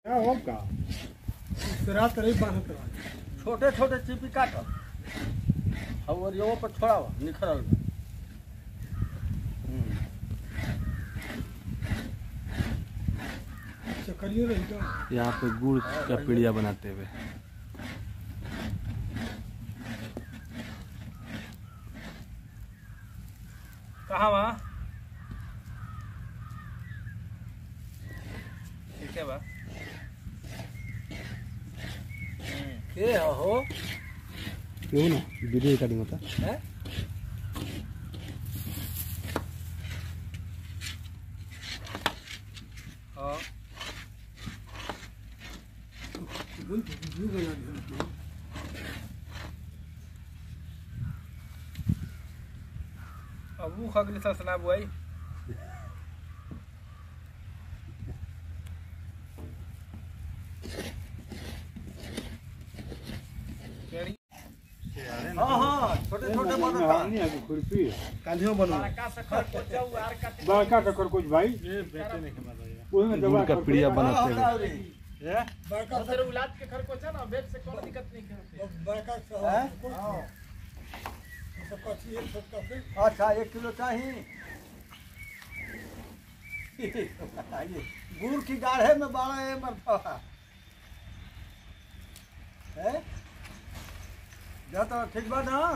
का छोटे छोटे चिपी काट और यो पर छोड़ा निखरल यहाँ पे गुड़ का पीड़िया बनाते हुए कहाँ वहाँ ठीक है बा के हो क्यों ना वीडियो रिकॉर्डिंग होता है हाँ अब वो खगली ससना बुआई हाँ छोटे छोटे खुरपी कांधियों बनो बड़का का कर कुछ भाई गुड़ का पीड़िया बनाते हुए बड़का तेरे औलाद के घर को ना वेट से कोई दिक्कत नहीं है बड़का अच्छा 1 किलो चाहिए गुड़ की गाढ़े में बाड़ा है मरता है जा तो ठीक बात ना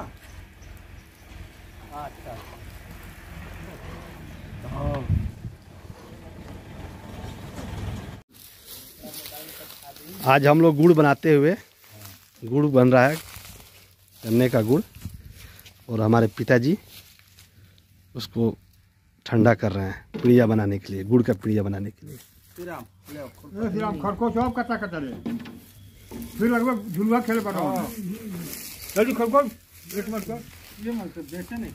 अच्छा आज हम लोग गुड़ बनाते हुए गुड़ बन रहा है गन्ने का गुड़ और हमारे पिताजी उसको ठंडा कर रहे हैं पीड़िया बनाने के लिए गुड़ का पीड़िया बनाने के लिए। श्रीराम खरको चौप कटा कटा ले फिर लगभग झुलवा खेल कर जल्दी खरको एक मत कर ये मत बेचे नहीं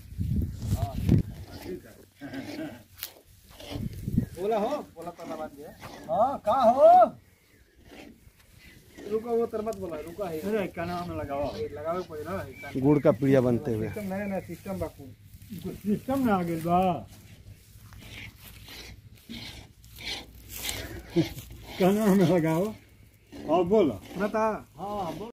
बोला तो ना बात है हां का हो रुको वो तरमत बोला रुका है अरे क्या नाम लगाओ लगावे पड़े ना गुड़ का पीड़िया बनते हुए नया सिस्टम बाकू सिस्टम में आ गया बा क्या नाम लगाओ और बोलो बता हां